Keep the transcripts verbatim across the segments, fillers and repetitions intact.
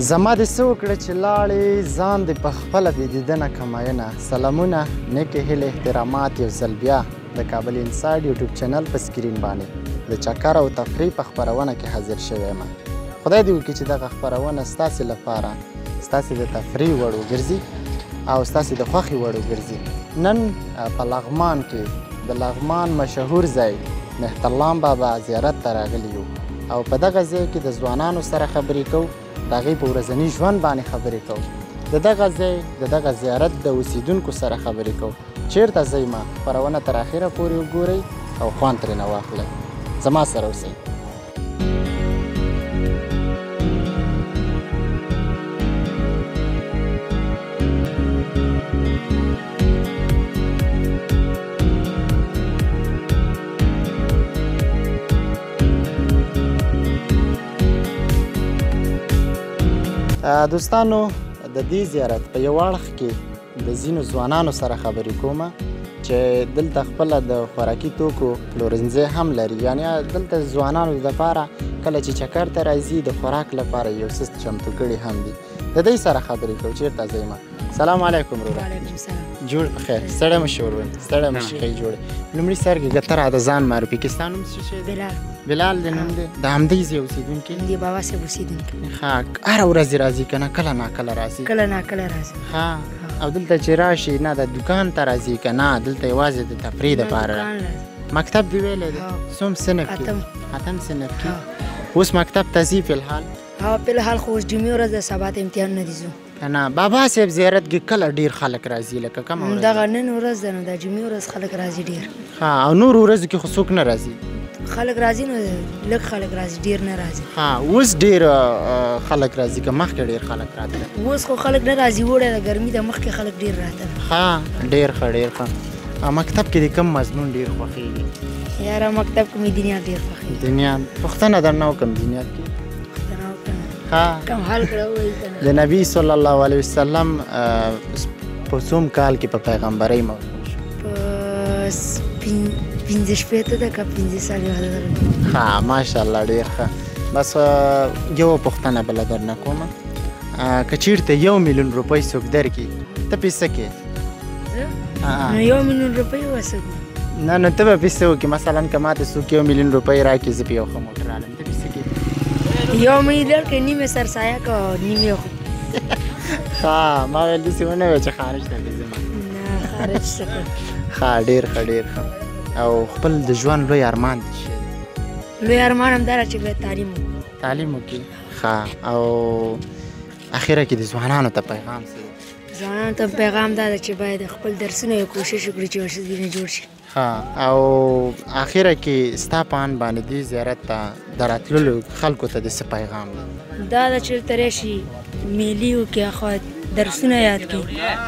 زما دې څه وکړه چې لاړې ځان دې په خپله بې دیدنه کماینه. سلامونه، نیکې هیلې، احترامات یو ځل بیا د کابل انساید یوټیوب چینل په سکرین باندې د چکر او تفریح په خپرونه کې حاضر شوی یم. خدای دې وکړي چې دغه خپرونه ستاسې لپاره ستاسې د تفریح وړ وګرځي او ستاسې د خوښې وړ وګرځي. نن په لغمان کې د لغمان مشهور ځای مهترلام بابا زیارت ته راغلي یو او په دغه ځای کې د ځوانانو سره خبرې کوو، د هغوی په ورځني ژوند باندې خبرې کوو، د دغه ځای د دغه زیارت د اوسیدونکو سره خبرې کوو. چیرته ځئ ما خپرونه تر اخره پورې وګورئ او خوند ترېنه واخلئ. زما سره اوسئ. دوستانو، د دې زیارت په یو اړخ کې د ځینو ځوانانو سره خبرې کومه چې دلته خپله د خوراکي توکو پلورنځی هم لري. یعنې دلته ځوانانو دپاره کله چې چکر ته راځي د خوراک لپاره یو څه چمتو کړي هم دي. د دوی سره خبرې کوو. چېرته ځئ ما؟ سلام علیکم وروره. وعلیکم سلام. جوړ په خیر. ستړی مه شې وروره، ستړی مه شې، ښه جوړ. لومړي سر کې ته راته ځان معرفي کړې. ستا نوم څه شی دی؟ بلال. بلال دې نوم دی؟ د همدې ځای اوسېدونکی؟ د بابا صاحب اوسېدونکی. ښه، هره ورځ راځي که نه کله ناکله راځي؟ کله ناکله راځي. ښه، او دلته چې راشي نه د دوکان ته راځي که نه دلته یوازې د تفریح دپاره؟ مکتب دې ویلی دی؟ څوم صنف کې؟ اتم. اتم صنف کې. اوس مکتب ته ځي فلحال؟ ها، فلحال خو اوس جمعې ورځ د سبا ته امتحان نه دي ځو. که نه بابا صاحب زیارت کې کله ډېر خلک راځي؟ لکه کومه ورځ؟ دغه نن ورځ ده نو د جمعې ورځ خلک راځي ډېر. ښه، او نورو ورځو کې خو څوک نه راځي؟ خلک راځي نو لږ خلک راځي، ډېر نه راځي. ها، اوس ډېر خلک راځي که مخکې ډېر خلک راتله؟ اوس خو خلک نه راځي، وړی د ګرمي ده، مخکې خلک ډېر راتله. ښه، ډېر ښه ډېر ښه. مکتب کې د کوم مضمون ډېر خوښېږي؟ یاره مکتب کې مې دینیات ډېر خوښېږي. دینیات؟ پوښتنه درنه وکړم دینیات کې؟ پوښتنه وکړه. ها، کم حال کړه ووایي که نه. د نبي صلی الله علیه وسلم په څوم کال کې په پیغمبرۍ موسوم شو؟ په پنځه شپېته ده که پنځه څلوېښت ده. ښه، ماشاءالله ډېر ښه. بس یوه پوښتنه بله درنه کومه، که چېرته یو میلیون روپۍ څوک درکړي ته پې څه کوې؟ نو یو میلیون روپۍ وڅه کړو؟ نه نو ته به پې څه وکړې؟ مثلا که ماته څوک یو میلیون روپۍ راکړي زه پې یو ښه موټر رالم، ته پې څه کوې؟ یو میلیون کې نیمه سرسایه که نیمه خو. ښه، ما ویل داسې ونه ویل چې خارج ته دې ځم. نه، خارج څه کوم. ښه، ډېر ښه ډېر ښه. او خپل د ژوند لوی ارمان دې څه دی؟ لوی ارمان هم دا ده چې باید تعلیم وکړو. تعلیم وکړي. ښه، او اخره کې د ځوانانو ته پیغام څه دی؟ ځوانانو ته پیغام دا ده چې باید خپل درسونه یې کوشش وکړي چې ورشدینه جوړ شي. ښه، او اخره کې ستا په اند باندې دې زیارت ته د راتللو خلکو ته د څه پیغام دی؟ دا ده چې دلته راشي، میلې وکړي، خو درسونه یاد کړي.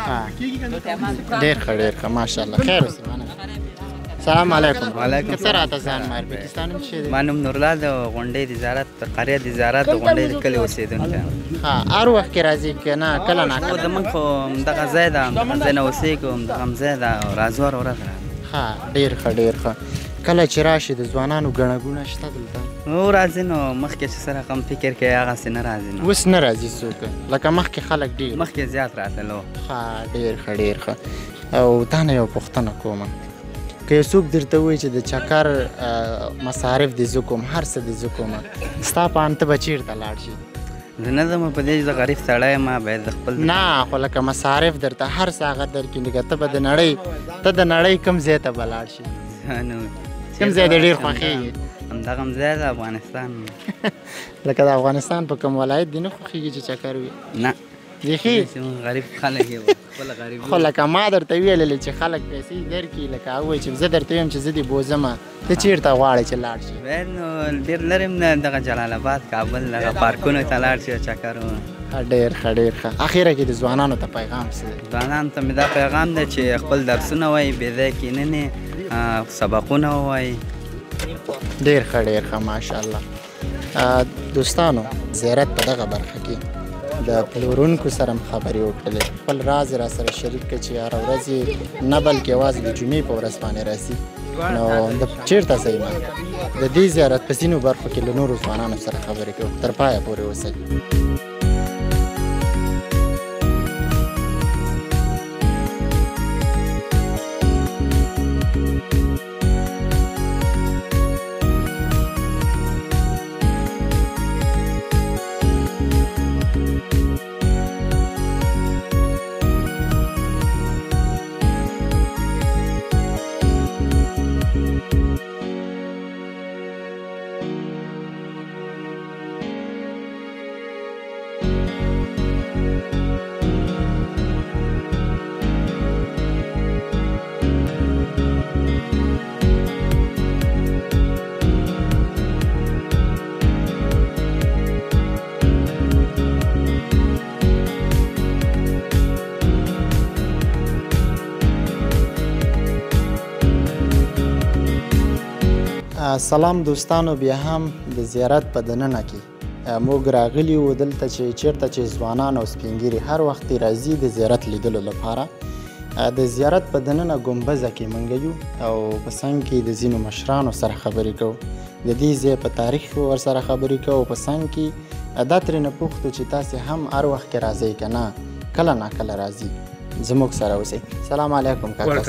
ډېر ښه ډېر ښه، ماشاءالله. خیر اوسې. سلام علیکم. وعلیکم سلام. ته راته ځان معرفي کړې. ستا نوم څه دی؟ ما نوم نورلال د غونډۍ د زیارت د قریه د زیارت د غونډۍ د کلي اوسېدونکی یم. ښه، هر وخت کې راځي که نه کله خو ناکله؟ زموږ خو همدغه ځای ده، همدغه ځای نه اوسېږو، همدغه ځای ده او راځو هره ورځ راځو. ښه، ډېر ښه ډېر ښه. کله چې راشي د ځوانانو ګڼه ګوڼه شته دلته؟ نو راځي، نو مخکې چې سره کم فکر کوي هغسې نه راځي. نو اوس نه راځي څوک؟ لکه مخکې خلک ډېر مخکې زیات راتلو. ښه، ډېر ښه ډېر ښه. او تا نه یو پوښتنه کومه، که یو څوک درته ووایي چې د چکر مصارف دې زه کوم، هر څه دې زه کوم، ستا په اند ته به چېرته لاړ شي؟ زه نه ځم په دې، زه غریب سړی یم، باید د خپل نه، خو لکه مصارف درته هر څه هغه درکړي، لکه ته به د نړۍ ته د نړۍ کوم ځای ته به لاړ شي؟ نو کوم ځای دې ډېر خوښېږي؟ همدغه ځای د افغانستان. لکه د افغانستان په کوم ولایت دې نه خوښېږي چې چکر وي؟ نه، بیخي غریب خلک یو خپله غریب. خو لکه ما درته ویللې چې خلک پیسې درکړي، لکه هغه وایي چې زه درته وایم چې زه دې بوځمه، ته چېرته غواړې چې لاړ شي؟ باید نو ډېر لرې هم نه، دغه جلال آباد، کابل، دغه پارکونو ته لاړ شي چکر و. ډېر ښه ډېر ښه. اخره کې د ځوانانو ته پیغام څه دی؟ ځوانانو ته مې دا پیغام دی چې خپل درسونه ووایي، بې ځایه کیننې، سبقونه ووایي. ډېر ښه ډېر ښه، ماشاءالله. دوستانو، زیارت په دغه برخه کې د پلورونکو سره هم خبرې وکړلې، خپل راز را سره شریک کړه چې هره ورځ یې نه بلکې یوازې د جمعې په ورځ باندې راځي. نو د چیرته ځئ ما د دې زیارت په ځینو برخو کې له نورو ځوانانو سره خبرې کوو. تر پایه پورې اوسئ. سلام دوستانو، بیا هم د زیارت په دننه کې موږ راغلي وو دلته چې چیرته چې ځوانان او سپین ږیري هر وخت راځي د زیارت لیدلو لپاره. د زیارت په دننه ګمبزه کې موږ یو او په څنګ کې د ځینو مشرانو سره خبرې کوو، د دې ځای په تاریخ ورسره خبرې کوو. په څنګ کې دا ترېنه پوښتو چې تاسې هم هر وخت کې راځئ که نه، کله ناکله راځي، زموږ سره اوسئ. سلام علیکم کاکا.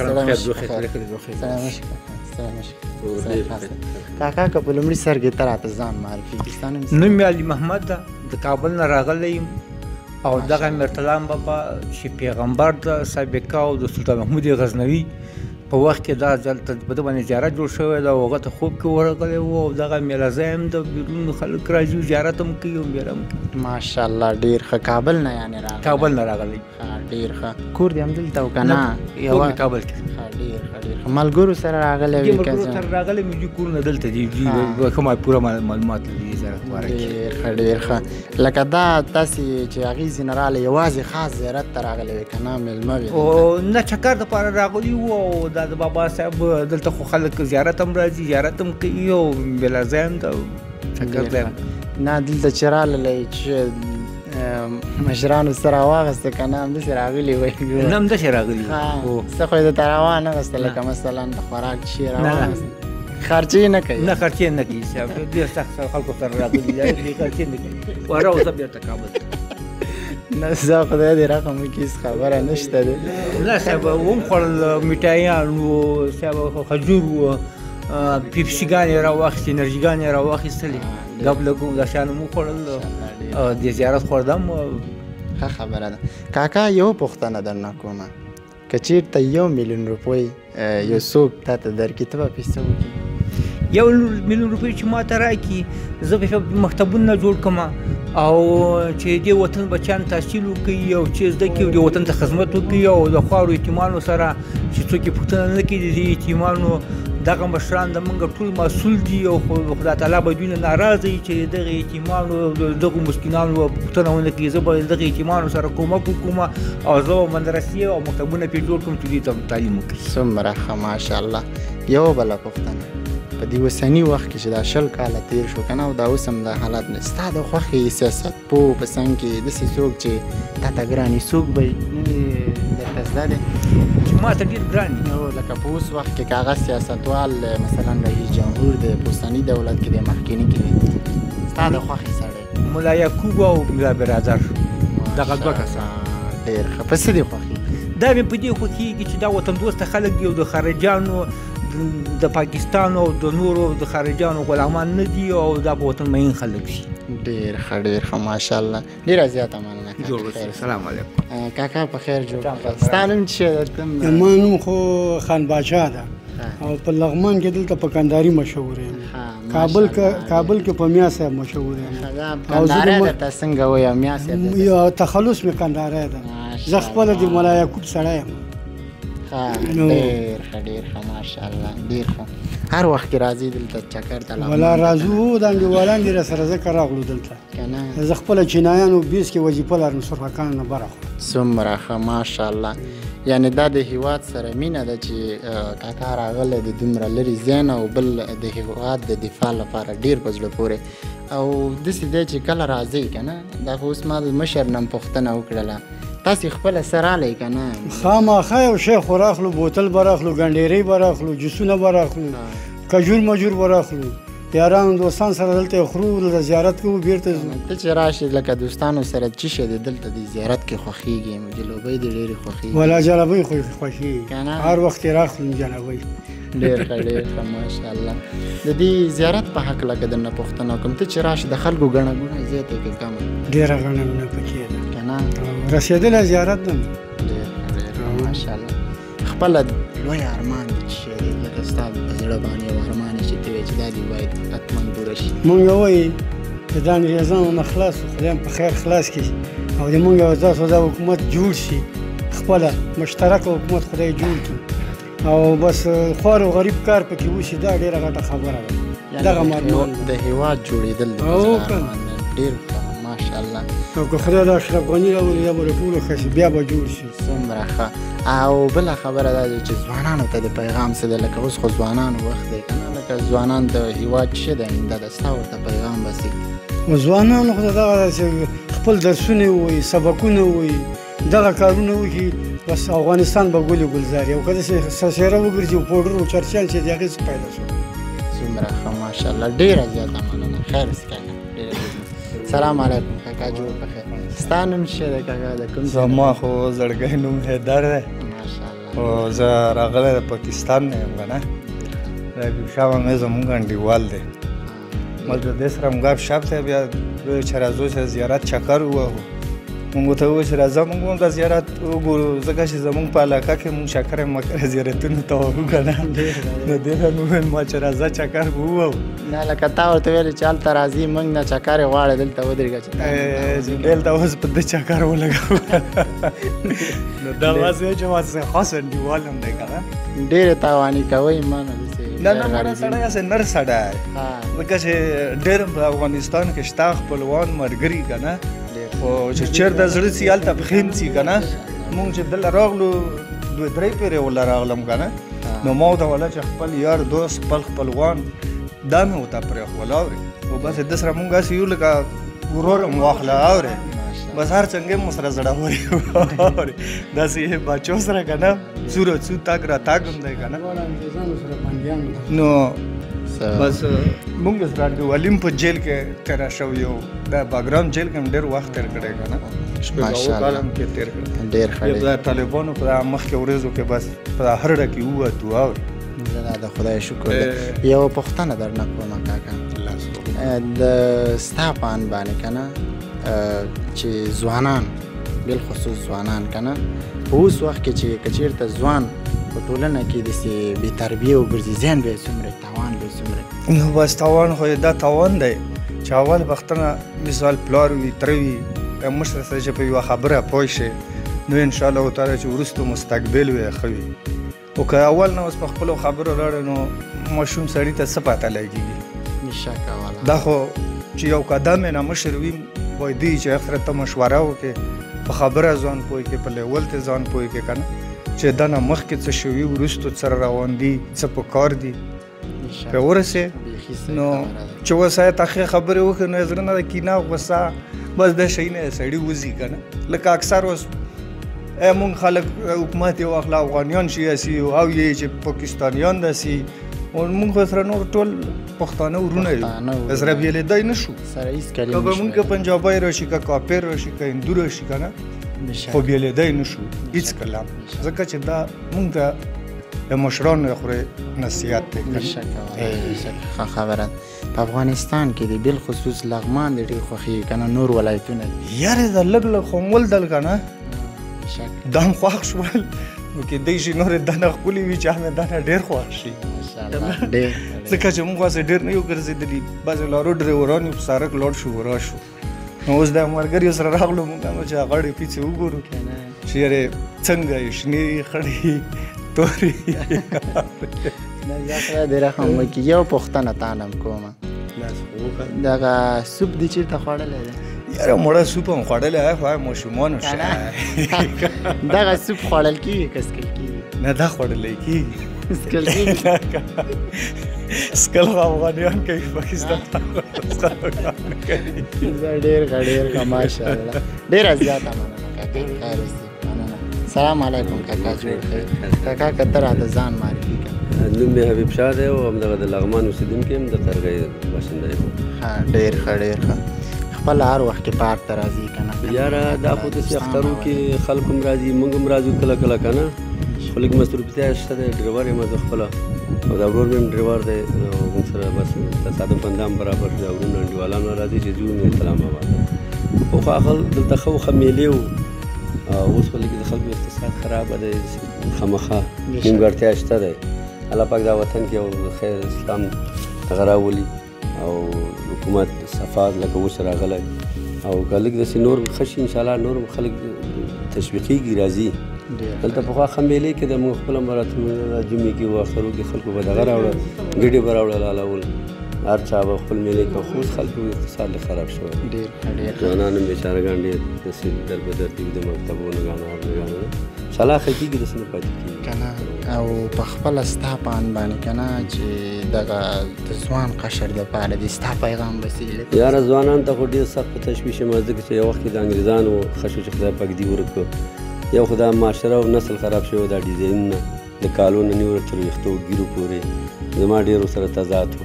کاکا که په لومړي سر کې ته راته ځان معرفي کړي. نوم مې علي محمد ده، د کابل نه راغلی یم او دغه مرتلام بابا چې پیغمبر د سابقه او د سلطان محمود غزنوي په وخت کې دا دلته په ده باندې زیارت جوړ شوی ده او هغه ته خوب کې ورغلی و او دغه میله ځای هم د بیرون خلک راځي، زیارت هم کوي او میله هم کوي. ماشاءالله ډېر ښه. کابل نه یعنې راغلی؟ کابل نه راغلی. ډېر ښه. کور دې همدلته و که نه؟ کور مې کابل کې. ډېر ښه ډېر ښه. ملګرو سره راغلی وي؟ ملګرو سره راغلی مې دي، کورونه دلته دي، ښه پوره معلومات لري زیارت په باره کې. ډېر ښه ډېر ښه. لکه دا تاسې چې هغې ځینې راغلی یوازې خاص زیارت ته راغلی وي که نه مېلمه وي؟ نه، چکر دپاره راغلي وو او دا د بابا صاحب دلته خو خلک زیارت هم راځي، زیارت هم کوي او میله ځای هم ده، چکر ځای هم. نه دلته چې راغلی چې مشرانو سره واغسته که نه همداسې راغلي وی؟ نه همداسې راغلي. څه خو یې درته راوانغسته لکه مثلا د خوراک شي راوانغسته؟ خرچې نه کوي؟ نه خرچې نه کوي صاحب، ډېر سخت خلکو سره راغلي دي، خرچې نه کوي. واره اوسه بیرته کابل. نه زه خدای دې رقم وکړي، هېڅ خبره نشته دی. نه صاحب وم خوړل، میټایان وو صاحب، خجور وو، پیپسیګانې را واخیستې، انرژیګانې را واخیستلې، ګب لګو دا شیان مو خوړل، د زیارت خوردم. ښه خبره ده. کاکا یو پوښتنه درنه کومه، که چېرته یو میلیون روپۍ یو څوک تا ته درکړي ته به پرې څه وکړي؟ یو میلیون روپۍ چې ما ته راکړي زه به مکتبونه جوړ کړم او چې دې وطن بچیان تحصیل وکړي او چې زده کړي او دې وطن ته خدمت وکړي او د خوارو یتیمانو سره چې څوک یې پوښتنه نه کوي د دې یتیمانو، دغه مشران د موږ ټول مسؤل دي او خدای تعالی به دوی نه ناراضه وي چې دغه یتیمانو دغو مسکینانو پوښتنه ونه کړي. زه به دغه یتیمانو سره کومک وکړم او زه به مدرسې او مکتبونه پرې جوړ کړم چې دوی ته تعلیم وکړي. څومره ښه ماشاءالله. یوه بله پوښتنه، په دې اوسني وخت کې چې دا شل کاله تېر شو که نه او دا اوس هم دا حالات نه، ستا د خوښې سیاستپوه په څنګ کې داسې څوک چې تا ته ګران وي، څوک به درته زده دی چې ما ته ډېر ګران دي؟ لکه په اوس وخت کې که هغه سیاستوال مثلا رئیس جمهور دی په اوسني دولت کې دی، مخکیني کې دی، ستا د خوښې سړی؟ ملا یعقوب او ملا برادر، دغه دوه کسان. ډېر ښه. په څه دې خوښېږي؟ دا مې په دې خوښېږي چې دا وطن دوسته خلک دي او د خارجیانو د پاکستان او د نورو د خارجیانو غلامان نه دي او دا په وطن مین خلک دي. ډېر ښه ډېر ښه ماشاءالله. ډېره زیاته مننه. جوړ اوسئ. سلام علیکم. کاکا په خیر جوړ. ستا نوم څه دی؟ زما نوم خو خان باچا ده او په لغمان کې دلته په کندهاري مشهور یم. کابل کابل کې په میا صاحب مشهور یم. کندهاری درته څنګه وایي میا صاحب؟ یو تخلص مې کندهاری ده، زه خپله د ملا یعقوب سړی یم. ډېر ښه ډېر ښه ماشاءالله. ډېر ښه. هر وخت کې راځي دلته چکر ته؟ ولا راځو، دا انډیوالان دي راسره ځکه راغلو دلته که نه. زه خپله چینایانو بیس کې وظیفه لرم، سرخکان نه بره خورم. څومره ښه ماشاءالله. یعنې دا د هېواد سره مینه ده چې کاکا راغلی د دومره لرې ځای نه او بل د هېواد د دفاع لپاره ډېر په زړه پورې او داسې دی چې کله راځئ که نه. دا خو اوس ما د مشر نه پوښتنه وکړله، تاسې خپله سره رالی که نه؟ خامخا یو شی خو راخلو، بوتل به راخلو، ګنډېرۍ به راخلو، جوسونه به راخلو، کجور مجور به راخلو، یارانو دوستان سره دلته خورو، دلته زیارت کوو، بیرته ځو. ته چې راشې لکه دوستانو سره څه شی دی دلته د زیارت کې خوښېږي؟ جلبۍ دې ډېرې خوښېږي؟ ولا جلبۍ خو خوښېږي، هر وخت یې راخلم جلبۍ. ډېر ښه ډېر ښه ماشاءالله. د دې زیارت په هکله که درنه پوښتنه وکړم، ته چې راشې د خلکو ګڼه ګوڼه زیاته که کمه؟ ډېره ګڼه ګوڼه پکې ده که نه؟ رسېدلی زیارت ده. ډېر ډېر ماشاءالله. خپله لوی ارمان دې څه شی دی لکه ستا په زړه باندې یو ارمان یې چې ته وایې چې دا دې باید حتما پوره شي؟ مونږ وایي چې دا انګریزانو نه خلاص شو، خدای په خیر خلاص کړي او د مونږ یو داسې دا حکومت جوړ شي، خپله مشترک حکومت خدای جوړ کړي او بس خوار او غریب کار پکې وشي، دا ډېره غټه خبره ده. دغه ارمان د هېواد جوړېدل د ارمان ډېر ښه ماشاءالله. او که خدای د اشرف غني راولي دا به د ټولو ښه شي، بیا به جوړ شي. څومره ښه. او بله خبره دا ده چې ځوانانو ته د پیغام څه دی؟ لکه اوس خو ځوانانو وخت دی که نه، لکه ځوانان د هېواد څه دی آینده ده ستا ورته پیغام بسي ځوانانو خو دغه چې خپل درسونه ووایي سبقونه ووایي دغه کارونه وکړي بس افغانستان به ګل ګلزار وي او که داسې سرسیره وګرځي او پوډر او چرسیان چې د هغې څه پیدا شو څومره ښه ماشاءالله ډېره زیاته مننه خیر اوسې کاکا ډېره سلام علیکم کاکا جوړ په خیر ستا نوم څه دی کاکا د کوم زما خو زړګی نوم حیدر دی ماشاءالله خو زه راغلی د پاکستان نه یم که نه دا شاه مې زمونږ انډیوال دی موږ د دې سره مګاب شپ دی بیا چې راځو چې زیارت چکر ووهو مونږ ورته وویل چې راځه مونږ هم دا زیارت وګورو ځکه چې زمونږ په علاقه کې مونږ شکر مکر زیارتونو ته وهو که نه نو دې ته مې وویل ما چې راځه چکر به ووهو نه لکه تا ورته ویلې چې هلته راځي موږ نه چکر یې غواړې دلته ودرېږه چې دلته اوس په ده چکر ولګوو نو دا واسې چې ما خاص انډیوال هم دی که نه ډېرې تاواني کوئ ما نه نه نه مړه سړی هسې نر سړی ځکه چې ډېر په افغانستان کې شته خپلوان ملګري که نه خو چې چېرته زړه سي هلته پښې هم سي که نه مونږ چې دلته راغلو دوه درې پېرې ورله راغلم که نه نو ما ورته ویله چې خپل یار دوست خپل خپلوان دا مې ورته پرېښول اورې خو بس د سره مونږ هسې یو لکه ورور هم واخله اورې بس هر څنګه مو سره زړهوري اورې داسې بچو سره که نه څو را څو تګ را تګ هم دی که نه نو بس مونږ سره انډیوالي په جیل کې تېره شوي یو د باګرام جیل کې هم ډېر وخت تېر کړی که نه شپږ اوه کال هم کې تېر کړی ډېر ښه د طالبانو په دغه مخکې ورځو کې بس په دغه هرډه کې ووتو اورې د خدای شکر دی یوه پوښتنه درنه کومه کاکا د ستا په اند باندې که نه چې ځوانان بالخصوص ځوانان که نه په اوس وخت کې چې که چېرته ځوان په ټولنه کې داسې بې تربیې وګرځي زیان به یې څومره تاوان به یې څومره نو بس تاوان خو دا تاوان دی چې اول وختونه مثال پلار وي تره وي مشر سره چې په یوه خبره پوه شي نو انشاءالله تعالی چې وروسته مستقبل وي ښه وي او که اول نه اوس په خپلو خبرو لاړې نو ماشوم سړي ته څه پته لګېږي دا خو چې یو قدم یې نه مشر وي باید دی چې هغه سره ته مشوره وکړې په خبره ځان پوه کړې په لیول ته ځان پوه کړې که نه چې دا نه مخکې څه شوي وروستو سره روان دي څه په کار دي پرې ورسې نو چې اوس هغې ته ښې خبرې وکړې نو یې زړه نه د کینه غوسه بس دا شی نه سړي وځي که نه لکه اکثر اوس مونږ خلک حکومت یې واخله افغانیان شي هسي او یې چې پاکستانیان داسي مونږ خو سره نور ټول پښتانه ورونه یو سره بېلېدی نه شو که به مونږ که پنجابی راشي که کاپر راشي که هندو راشي که نه خو بېلېدی نه شو هېڅکله ځکه چې دا مونږ ته د مشرانو د خورې نصیحت دی ښه خبره په افغانستان کې دی بالخصوص لغمان د ډېر خوښېږي که نه نور ولایتونه دي یارې د لږ لږ خو ولدل که نه دا هم خوښ شول نو کېدی شي نورې دنه ښکلې وي چې همې دنه ډېر خوښ شي ځکه چې مونږ هسې ډېر نه یو ګرځېدلي بعضې لارو ډریوران یو په سړک لاړ شو ورا شو نو اوس د ملګریو سره راغلو مونږ هم چې غاړې پیڅې وګورو چې یارې څنګه یې شنې خړې تورې د رحم وکړي یو پوښتنه تا نه هم کومه دغه سوپ دې چېرته خوړلی دی یاره مړه سوپ هم خوړلی دی خو هغه ماشومانو شی دغه سوپ خوړل کېږي که څکل کېږي نه دا خوړلی کېږي څکل کېږي څکل خو افغانیان کوي پاکستان ډېر ښه ډېر ښه ماشاءالله ډېره زیاته مننه کاکا خیر اوسې مننه سلام علیکم کاکا جوړ خیر کاکا که ته راته ځان معرفي کړه نوم مې حبیب شاه دی او همدغه د لغمان اوسېدونکی یم د قرغۍ باشنده یم ښه ډېر ښه ډېر ښه خپل هر وخت کې پارک ته راځي که نه یاره دا خو داسې اخترو کې خلک هم راځي موږ هم راځو کله کله که نه خو لږ مصروفیتیا شته دی ډریور یم زه خپله او دا ورور مې هم ډریور دی او موږ سره بس تصادف اندام برابر شو دا ورونه انډیوالان راځي چې ځو مې اسلام آباد خو خو دلته ښه ښه میلې وو اوس خو لږ د خلکو اقتصاد خرابه دی خامخا نیمګړتیا شته دی الله پاک دا وطن کې یو خیر اسلام هغه راولي او حکومت صفات لکه اوس راغلی او که لږ داسې نور ښه شي انشاءالله نور خلک تشویقېږي راځي دلته پخوا ښه میلې کې د موږ خپله مراتبونه جمعې کې و اخترو کې خلکو به دغه راوړه ګډې به راوړل حلول هر چا به خپل میلې کوه خو اوس خلکو اقتصاد لږ خراب شوی ډېر ښه ډېر ښه ځوانان هم بیچارهګان ډېر داسې در به در دي د مکتبونو ګانو هر ګانو انشاءالله ښه کېږي داسې نه پاتې کېږي که نه او په خپله ستا په اند باندې که نه چې دغه د ځوان قشر دپاره دې ستا پیغام به څه وي یاره ځوانانو ته خو ډېر سخت په تشویش یم ځکه چې یو وخت کې د انګریزانو ښه شو چې خدای پاک دې ورک کړو یو خو دا معاشره او نسل خراب شوی دا ډیزاینونه د کالو نه نیوله تر ویښتو ګیرو پورې زما ډېر ورسره تضاد و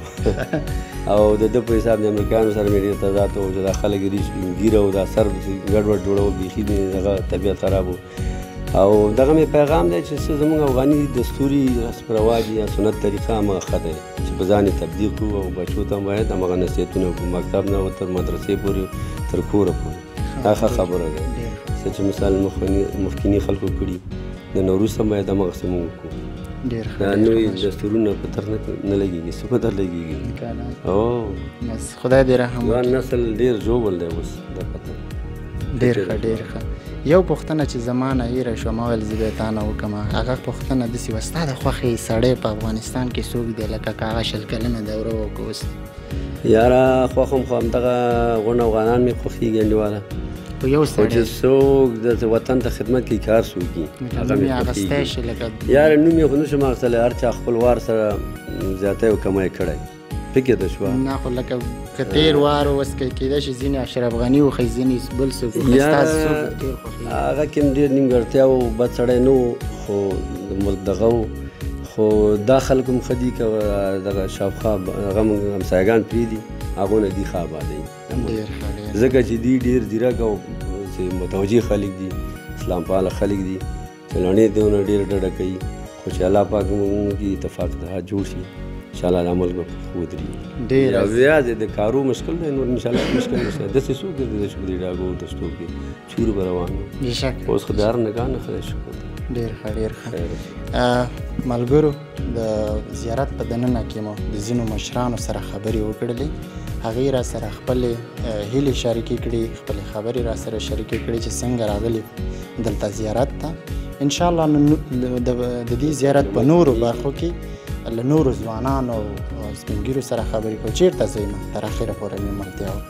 او د ده په حساب د امریکایانو سره مې ډېر تضاد و چې دا خلک ریش ګیره او دا سر ګډوډ جوړول بیخي مې دغه طبیعت خراب و او دغه مې پیغام دی چې څه زموږ افغاني دستوري رسم رواج یا سنت طریقه همغه ښه دی چې په ځان یې تطبیق کړو او بچو ته هم باید همغه نصیحتونه وکړو مکتب نه تر مدرسې پورې تر کوره پورې دا ښه خبره ده څه چې مثال مخکیني خلکو کړي د نوروز هم باید همغسې موږ وکړو دا نوې دستورونه په تر نه لګېږي څه په تر لګېږي او بس خدای دې رحم ځوان نسل ډېر ژوبل دی اوس دا پته ډېر ښه ډېر ښه یو پوښتنه چې زما نه هیره شوه ما ویل زه به یې تا نه وکړم هغه پوښتنه داسې وه ستا د خوښې سړی په افغانستان کې څوک دی لکه که هغه شل کلنه دوره وکړو اوس یاره خوښ هم خو همدغه غونډ افغانان مې خوښېږي انډیواله خو یو خو چې څوک د وطن ته خدمت کوي کار څوک وي هغه مې خوښېږي یاره نوم یې خو نه شم اخیستلی هر چا خپل وار سره زیاتی او کمای کړی فکر د شوه نه خو لکه که تېر وار اوس که کېدای شي ځینې اشرف غني وښي ځینې بل څوک یاره هغه کې هم ډېر نیمګړتیا و بد سړی نه و خو د ملک دغه و خو دا خلک هم ښه دي که دغه شاوخوا هغه موږ همسایګان پرېږدي هغو نه دي ښه آبادوي ځکه چې دوی ډېر ځیرک او چې متوجه خلک دي اسلام پاله خلک دي چلڼې دونه ډېر ډډه کوي خو چې الله پاک موږ کې اتفاق اتحاد جوړ شي انشاءالله دا ملک به ښه ودرېږي او بیا د کارو مشکل دی نور انشاءالله مشکل نشته داسې څوک ګرځېدی چې په دې ډاګو دشتو کې چور به روان وو اوس خو د هر نګاه نه خدای شکر دی ډېر ښه ډېر ښه ملګرو د زیارت په دننه کې مو د ځینو مشرانو سره خبرې وکړلې هغې را سره خپلې هیلې شریکې کړي خپلې خبرې را سره شریکې کړي چې څنګه راغلي دلته زیارت ته انشاءالله د دې زیارت په نورو برخو کې له نورو ځوانانو او سپین ږیرو سره خبرې کوو چېرته ځئ نو تر اخره پورې مې ملتیا وکړئ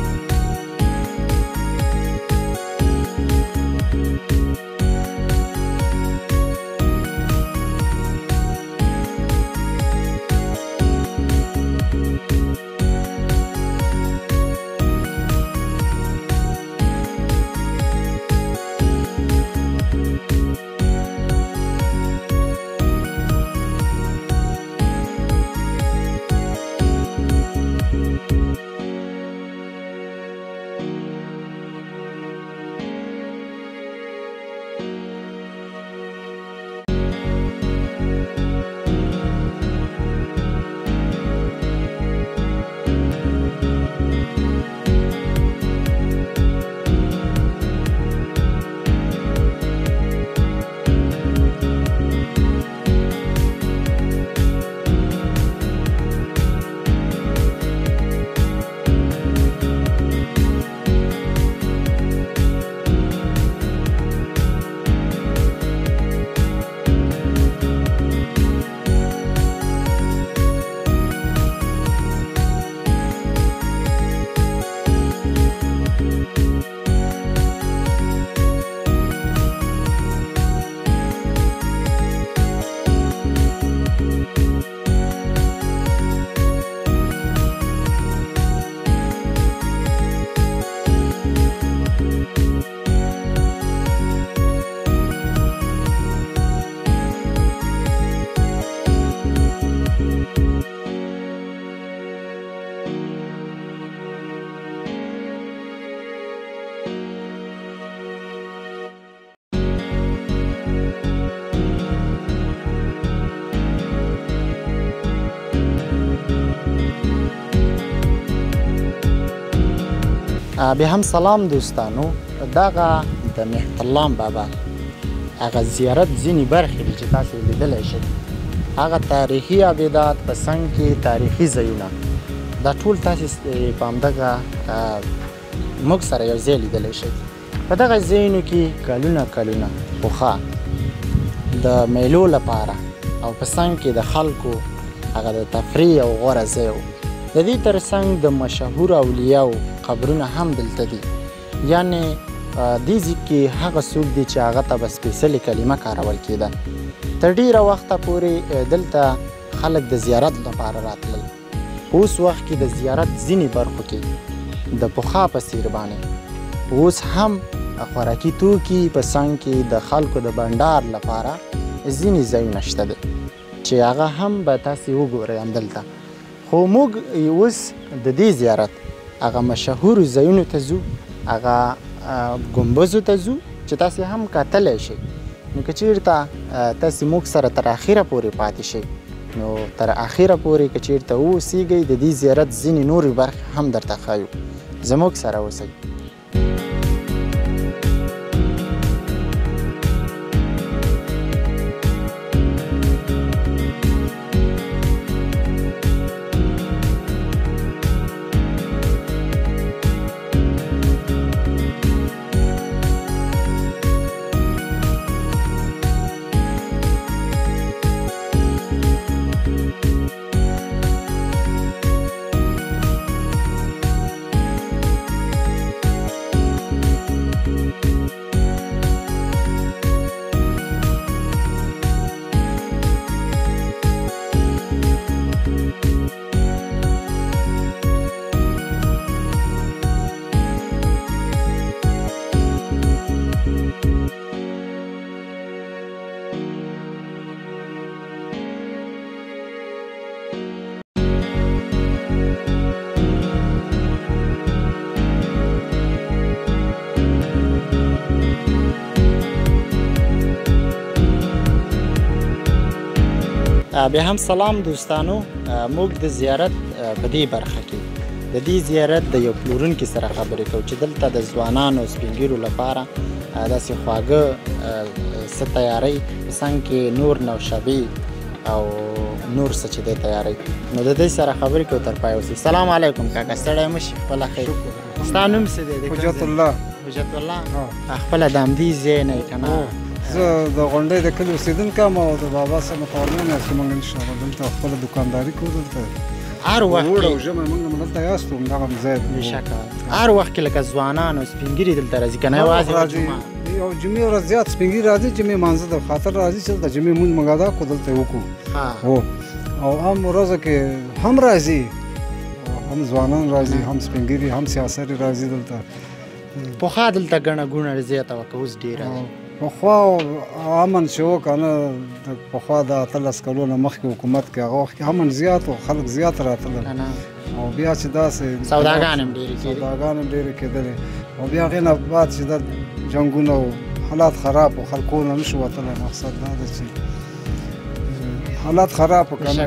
بیا هم سلام دوستانو دغه د مهترلام بابا هغه زیارت ځینې برخې دي چې تاسو لیدلی شئ هغه تاریخي آبادات په څنګ کې تاریخي ځایونه دا ټول تاسو په همدغه موږ سره یو ځای لیدلی شئ په دغه ځایونو کې کلونه کلونه پخوا د میلو لپاره او په څنګ کې د خلکو هغه د تفریح او غوره ځای و د دې ترڅنګ د مشهور اولیاو قبرونه هم دلته دي. یعنې دې ځای کې هغه څوک دي چې هغه ته به سپېڅلې کلمه کارول کېده. تر ډېره وخته پورې دلته خلک د زیارت لپاره راتلل. اوس وخت کې د زیارت ځینې برخو کې د پخوا په څېر باندې اوس هم خوراکي توکي په څنګ کې د خلکو د بنډار لپاره ځینې ځایونه شته دي چې هغه هم به تاسې وګورئ همدلته. خو موږ اوس د دې زیارت هغه مشهورو ځایونو ته ځو، هغه ګمبزو ته ځو چې تاسې هم کتلی شئ. نو که چېرته تاسې موږ سره تر اخره پورې پاتې شئ نو تر اخره پورې که چېرته واوسیږئ د دې زیارت ځینې نورې برخې هم درته ښایو. زموږ سره اوسئ. بیا هم سلام دوستانو. موږ د زیارت په دې برخه کې د دې زیارت د یو پلورونکي سره خبرې کوو چې دلته د ځوانانو سپین ږیرو لپاره داسې خواږه څه تیاری په څنګ کې نور نوشابې او نور څه چې دی تیاری. نو د دې سره خبرې کوو تر پای اوسئ. سلام علیکم کاکا، ستړی مه شي. خپله خیر. ستا نوم څه دی؟ حجت الله. حجت الله. خپله د همدې ځای نه یې که نه؟ زه د غونډۍ د کلي اوسېدونکی یم او د بابا سره متعلق یم چې موږ انشاءالله دلته خپله دوکانداري کوو. دلته هر وخت وړ او ژمی موږ هم دلته یاست همدغه ځای دی. بېشکه هر وخت کې لکه ځوانان او سپین ږیري دلته راځي که نه یوازې جمعه؟ یو جمعې ورځ زیات سپین ږیري راځي. جمعې مانځه د خاطر راځي چې دلته جمعې مونځ موږ ادا کړو، دلته یې وکړو. هو او عام ورځو کې هم راځي، هم ځوانان راځي، هم سپین ږیري، هم سیاسري راځي دلته. پخوا دلته ګڼه ګوڼه زیاته وه که اوس ډېره ده؟ پخوا امن چې و که نه پخوا د اتلس کلو نه مخکې حکومت کې هغه وخت کې امن زیات و، خلک زیات راتلل او بیا چې داسې سوداګان هم ډېرې کېدې سوداګان هم ډېرې کېدلې او بیا هغې نه بعد چې دا جنګونه و حالات خراب و، خلکو نه نه شو وتلی. مقصد دا ده چې حالات خراب و که نه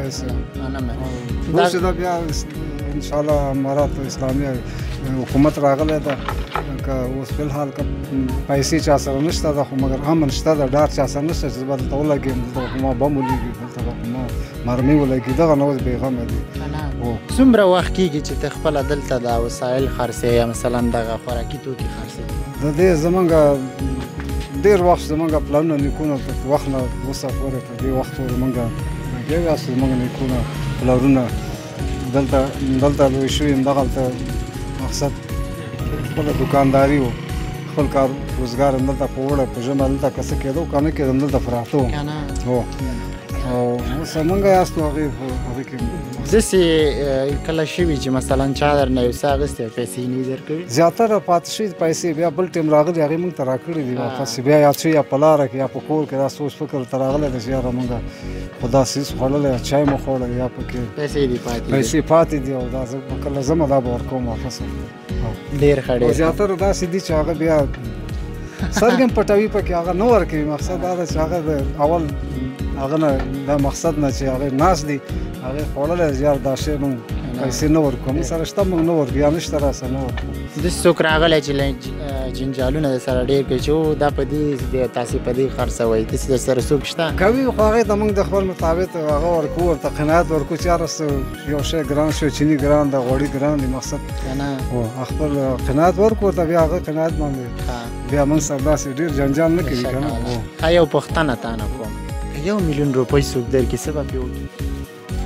اوس چې دا بیا انشاءالله امارات اسلامي حکومت راغلی ده که اوس فلحال که پیسې چا سره نشته ده خو مګر امن شته ده، ډار چا سره نشته چې زه به دلته ولګېم، دلته به ما بم ولګي، دلته به ما مرمۍ ولګي. دغه نه اوس بېغمه دي. څومره وخت کېږي چې ته خپله دلته دا وسایل خرڅوې یا مثلا دغه خوراکي توکي خرڅوې؟ د دې زمونږ ډېر وخت زمونږ پلانونه نیکونه تر وخت نه اوسه پورې تر دې وخت پورې مونږ لګیا یاست. زمونږ نیکونه پلارونه دلته دلته لوی شوي یم. دغلته مقصد خپله دوکانداري و، خپل کار روزګار هم دلته په وړه په ژمه دلته که څه کېده که نه کېده هم دلته پراته وو. هو او اوس همونږ یاستو هغې هغې کې داسې کله شوي چې مثلا چا درنه یو څه اخیستی پیسې یې نه درکوي؟ زیاتره پاتې شوي پیسې بیا بل ټیم راغلي هغې مونږ ته راکړي دي واپس. بیا یاد شوي یا په لاره کې یا په کور کې دا سوچ فکر ته راغلی دی چې یاره مونږ خو داسې هېڅ خوړلی چای مو خوړی یا پکې پیسې دي پاتې دي پیسې پاتې دي او دا زه به کله ځمه دا به ورکوم واپس. ډېر ښه ډېر زیاتره داسې دي چې هغه بیا سرګم پټوي پکې هغه نه ورکوي. مقصد دا ده چې هغه د اول هغه نه دا مقصد نه چې هغې ناست دي هغې خوړلی یار دا شی مونږ پیسې نه ورکوو. مونږ سره شته مونږ نه ورکوو یا نشته را سره نه ورکوو. داسې څوک راغلی چې جنجالونه در سره ډېر کوي چې او دا په دې تاسې په دې خرڅوئ، داسې در سره څوک شته؟ کوي خو هغې ته مونږ د خپل مطابق هغه ورکوو، ورته قناعت ورکوو چې یاره یو شی ګران شو، چیني ګران ده، غوړي ګران دي. مقصد هو خپل قناعت ورکوو ورته بیا هغه قناعت باندې بیا مونږ سره داسې ډېر جنجال نه کوي که نه. ښه یو پوښتنه تا نه کوم، یو میلیون روپۍ څوک درکړي څه به پرې وکړي؟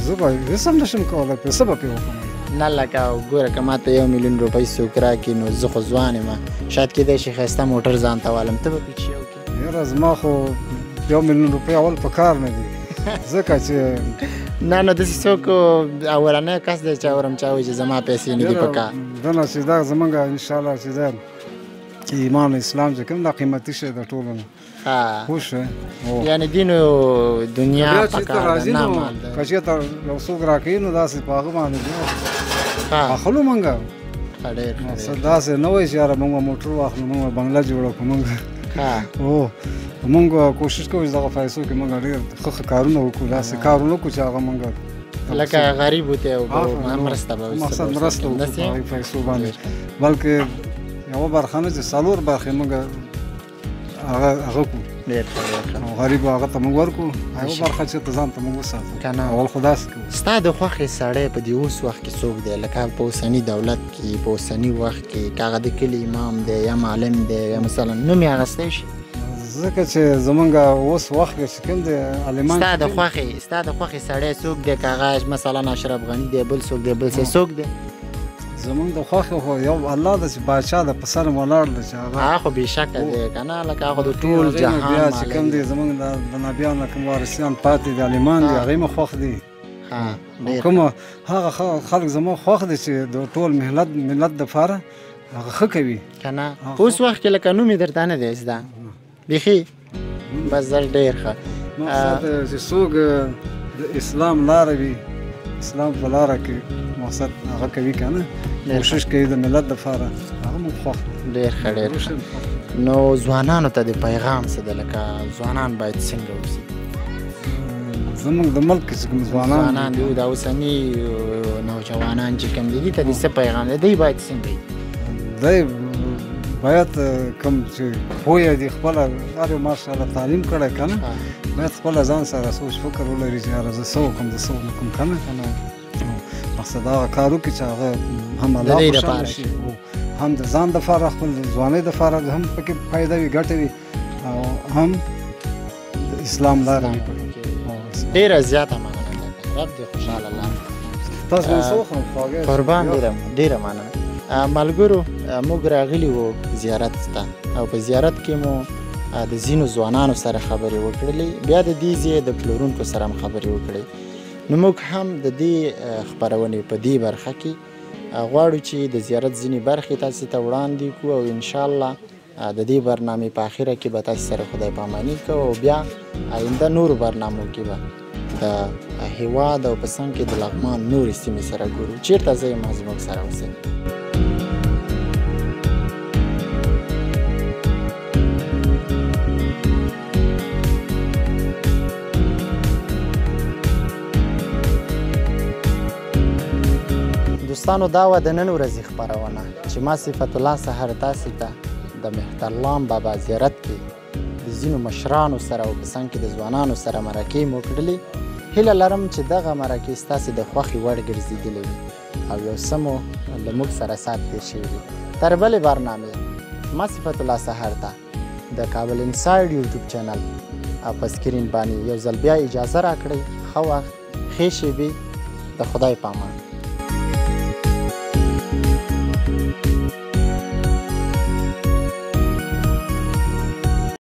زه به هېڅ هم نشم کولی پیسه به پرې وکړم نه لکه ګوره که ماته یو میلیون روپۍ څوک راکړي نو زه خو ځوان یم شاید کیدای شي ښایسته موټر ځان ته والم ته به پکې شی وکړې یاره زما خو یو میلیون روپۍ اول په کار نه دي ځکه چې نه نو داسې څوک اولنی کس دی چې اورم چا وایي چې زما پیسې نه دي په کار دنه چې دا زمونږ انشاءالله چې دا ایمان اسلام چې کوم دا قیمتي شی د ټولو نه پوه شوې یعنې دین او دنیا په کار ده نه مال ده که چېرته یو څوک راکوي نو داسې په هغه باندې اخلو مونږ مقصد داسې نه وایي چې یاره مونږ به موټر واخلو مونږ به بنګله جوړه کړو مونږ هو مونږ کوشش کوو چې دغه پیسو کې مونږ ډېر ښه ښه کارونه وکړو داسې کارونه وکړو چې هغه مونږ لکه غریبو ته مرسته به مقصد مرسته وکړو په هغې پیسو باندې بلکې یوه برخه نه چې څلور برخې مونږ هغه هغه کړو غریبو هغه ته مونږ ورکړو یوه برخه چېرته ځان ته مونږ وساتو اول خو داسې کوو ستا د خوښې سړی په دې اوس وخت کې څوک دی لکه په اوسني دولت کې په اوسني وخت کې که هغه د کلي امام دی یا معلم دی یا مثلا نوم یې اخیستی شي ځکه چې زمونږ اوس وخت کې چې کوم دی عالمان ستا د خوښې ستا د خوښې سړی څوک دی که هغه مثلا اشرف غني دی بل څوک دی بل څه څوک دی زمونږ د خوښې خو یو الله ده چې بادشاه ده په سر م ولاړ ده چې هغه هغه خو بېشکه دی که نه لکه هغه د ټول جهان بیا چې کوم دی زمونږ د نبیانو کوم وارثیان پاتې دي عالمان دي هغې مې خوښ دي کومه هغه خلک زما خوښ دي چې د ټول ملت ملت دپاره هغه ښه کوي که نه په اوس وخت کې لکه نوم یې درته نه دی زده بیخي بس زر ډېر ښه مقصد چې څوک د اسلام لاره وي اسلام په لاره کې مقصد هغه کوي که نه کوشش کوي د ملت دپاره هغه مو خوښ ډېر ښه ډېر ښه نو ځوانانو ته د پیغام څه ده لکه ځوانان باید څنګه اوسي زمونږ د ملک چې کوم ځوانان ځوانان دي د اوسني نوجوانان چې کوم دي دي ته د څه پیغام دی دوی باید څنګه وي دی باید کوم چې پوهه دي خپله هر یو ماشاءالله تعلیم کړی که نه باید خپله ځان سره سوچ فکر ولري چې یاره زه څه وکړم زه څه ونه کړم که نه مقصد هغه کار وکړي چې هغه هم الله خوشحاله شي هم د ځان دپاره خپل ځوانۍ دپاره هم پکې فایده وي ګټه وي او هم د اسلام لاره وي ډېره زیاته مننه رب دې خوشحاله لاره تاسو مې څه وخورم خواږه قربان ډېره ډېره مننه ملګرو موږ راغلي وو زیارت ته او په زیارت کې مو د ځینو ځوانانو سره خبرې وکړلې بیا د دې ځای د پلورونکو سره هم خبرې وکړې نو موږ هم د دې خپرونې په دې برخه کې غواړو چې د زیارت ځینې برخې تاسې ته وړاندې کړو او انشاءالله د دې برنامې په آخره کې به تاسې سره خدای پاماني کوو او بیا آینده نورو برنامو کې به د هېواد او په څنګ کې د لغمان نورې سیمې سره ګورو چېرته ځئ ما زموږ سره اوسئ دوستانو دا وه د نن ورځې خپرونه چې ما صفت الله سحر تاسې ته د مهترلام بابا زیارت کې د ځینو مشرانو سره او په څنګ کې د ځوانانو سره مرکې مو کړلې هیله لرم چې دغه مرکې ستاسې د خوښې وړ ګرځېدلې وي او یو څه مو له موږ سره سات تېر شوي وي تر بلې برنامې ما صفت الله سحر ته د کابل انسایډ یوټیوب چینل او په سکرین باندې یو ځل بیا اجازه راکړئ ښه وخت ښې شېبې د خدای پامان